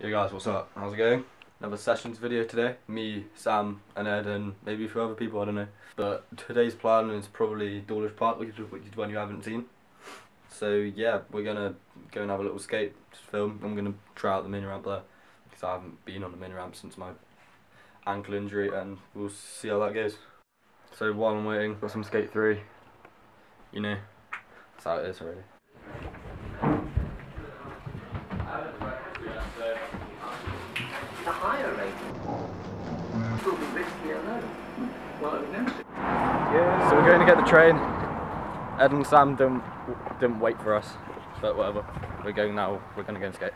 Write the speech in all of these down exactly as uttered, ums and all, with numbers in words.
Yo guys, what's up? How's it going? Another sessions video today. Me, Sam and Ed and maybe a few other people, I don't know. But today's plan is probably Dawlish Park, which is one you haven't seen. So yeah, we're gonna go and have a little skate, just film. I'm gonna try out the mini ramp there because I haven't been on the mini ramp since my ankle injury, and we'll see how that goes. So while I'm waiting, got some skate three. You know, that's how it is already. The higher rate will be riskier low. Well, it knows it. Yeah. So we're going to get the train. Ed and Sam didn't, didn't wait for us, but whatever. We're going now, we're going to go and skate.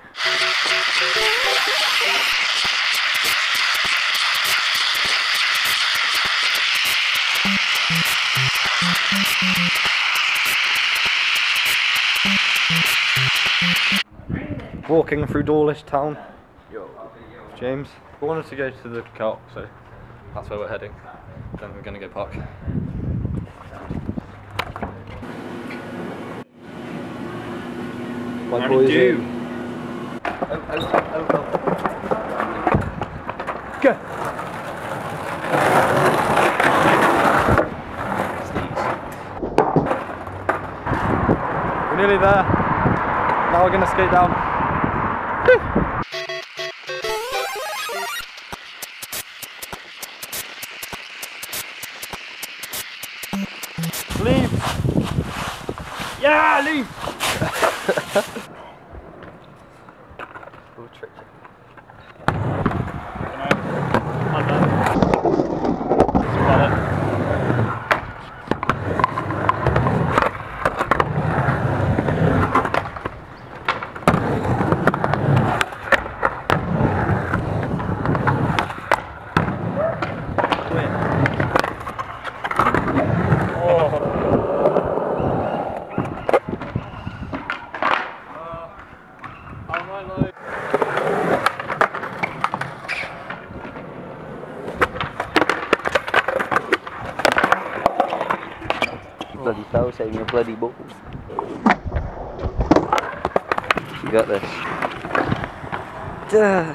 Walking through Dawlish town. Yo. James. We wanted to go to the car, so that's where we're heading. Then we're going to go park. My How boys do you? Oh, oh, oh, oh. Go! We're nearly there. Now we're going to skate down. Woo. Leave! Yeah, leave! Little trick. I'm done. That's about it. Bloody fell, saving your bloody balls. You got this. Duh.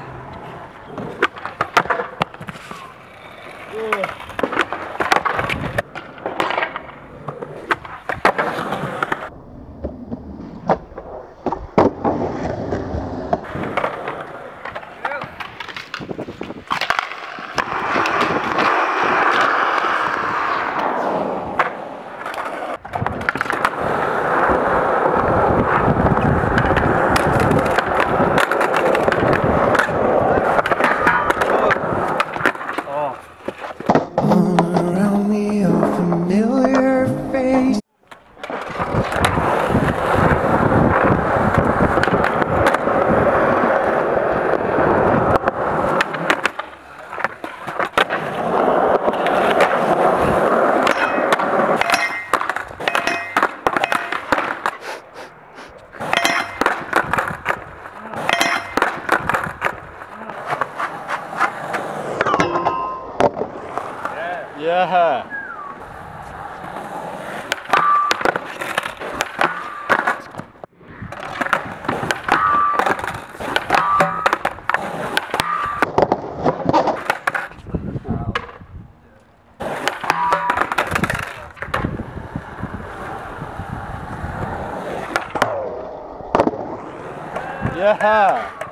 Around me a familiar face. Yeah! Yeah!